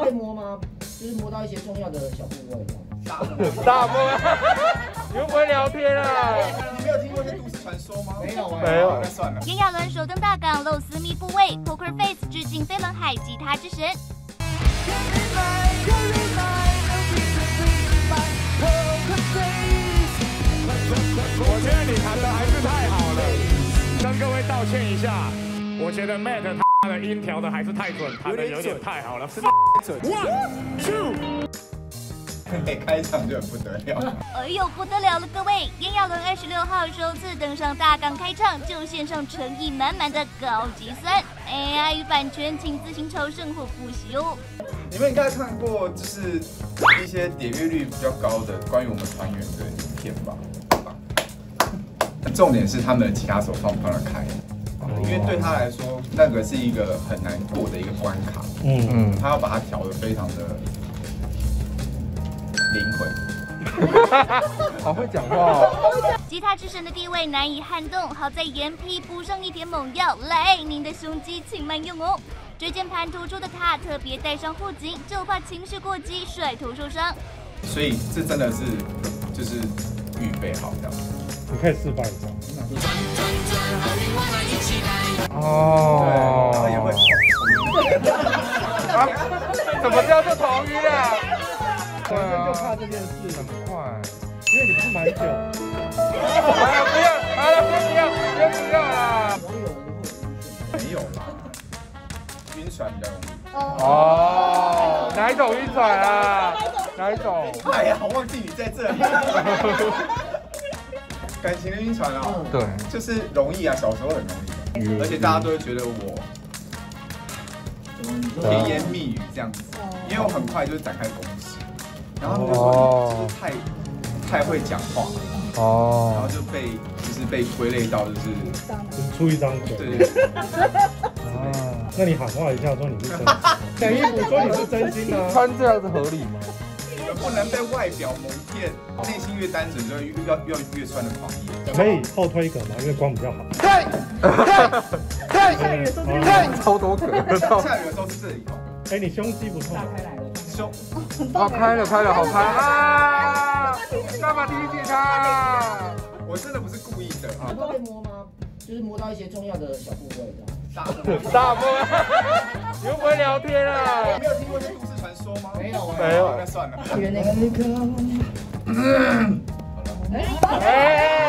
会摸吗？就是摸到一些重要的小部位这样。 大摸，你会不会聊天啊？ 你没有听过一些都市传说吗？ 没有没有， 那算了。 炎亚纶首登大港露私密部位 ，Poker Face 致敬飞轮海吉他之神。 我觉得你弹的还是太好了，跟各位道歉一下。我觉得 Matt 他的音调的还是太准，弹的有点太好了。 准。 One two。 开场就很不得了。 哎呦，不得了了，各位！炎亚纶26号首次登上大港开唱，就献上诚意满满的高级酸。AI 与版权，请自行朝圣或复习哦。 你们应该看过，就是一些点阅率比较高的关于我们团员的影片吧？重点是他们的吉他手放不放得开，因为对他来说，那个是一个很难过的一个关卡。他要把它调得非常的灵魂。 好会讲话哦！ 吉他之神的地位难以撼动，好在眼皮补上一点猛药，来，您的胸肌请慢用哦。椎间盘突出的他特别带上护颈，就怕情绪过激甩头受伤。 所以这真的是就是预备好这样。 你可以示范一下。 哦， 然后也会。 啊，怎么叫做头晕啊？ 男生就怕这件事很快， 因为你不是蛮久。 好了，不要，好了，不要啦。 没有吧？晕船比较容易。 哦，哪一种晕船啊？哪一种？ 哎呀，我忘记你在这里。感情的晕船啊， 对， 就是容易啊，小时候很容易，而且大家都会觉得我甜言蜜语这样子，因为我很快就是展开攻势，然后他们就说你就是太会讲话，然后就被归类到就是出一张嘴。 对。 那你喊话一下说你是真心，等衣服说你是真心啊？ 穿这样子合理吗？ 不能被外表蒙骗，内心越单纯就会越穿的狂野。 可以后推一个吗？因为光比较好。 超多个。 下雨的时候是这里哦。 哎，你胸肌不错。 胸。 哦，开了，好开啊！干嘛提醒他？ 我真的不是故意的。 会摸吗？就是摸到一些重要的小部位这样。 大摸，你会不会聊天啊？ 没有听过一些都市传说吗？ 没有， 没有，那算了。 原来那个。 哎。